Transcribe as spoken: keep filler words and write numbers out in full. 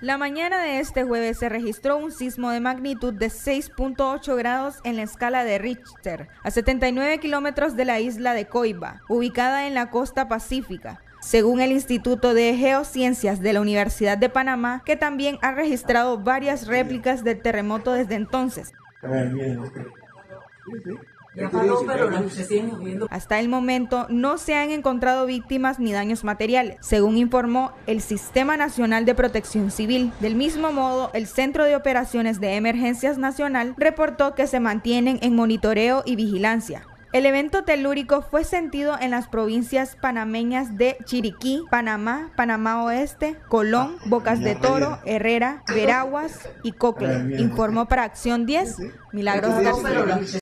La mañana de este jueves se registró un sismo de magnitud de seis punto ocho grados en la escala de Richter, a setenta y nueve kilómetros de la isla de Coiba, ubicada en la costa pacífica, según el Instituto de Geociencias de la Universidad de Panamá, que también ha registrado varias réplicas del terremoto desde entonces. Hasta el momento no se han encontrado víctimas ni daños materiales, según informó el Sistema Nacional de Protección Civil. Del mismo modo, el Centro de Operaciones de Emergencias Nacional reportó que se mantienen en monitoreo y vigilancia. El evento telúrico fue sentido en las provincias panameñas de Chiriquí, Panamá, Panamá Oeste, Colón, Bocas de Toro, Herrera, Veraguas y Cocle, informó para Acción diez, Milagros García.